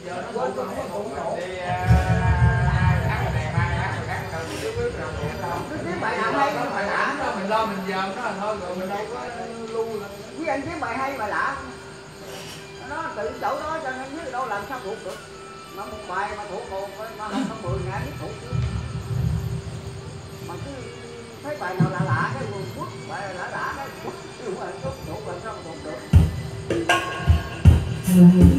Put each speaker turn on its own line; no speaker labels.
giờ nó quên con không có đi hát cái này mai hát rồi hát đâu chứ biết đâu
cứ kiếm bài nào hay bài lạ
đó mình lo mình dòm nó là thôi rồi mình đâu có lưu nữa.
với anh kiếm bài hay bài lạ nó tự chỗ đó cho nên biết đâu làm sao thuộc được mà một bài mà thuộc một mà không 10 ngàn biết thuộc mà cứ thấy bài nào lạ lạ cái quần quất bài lạ lạ cái quất chứ không phải thuộc làm sao thuộc được.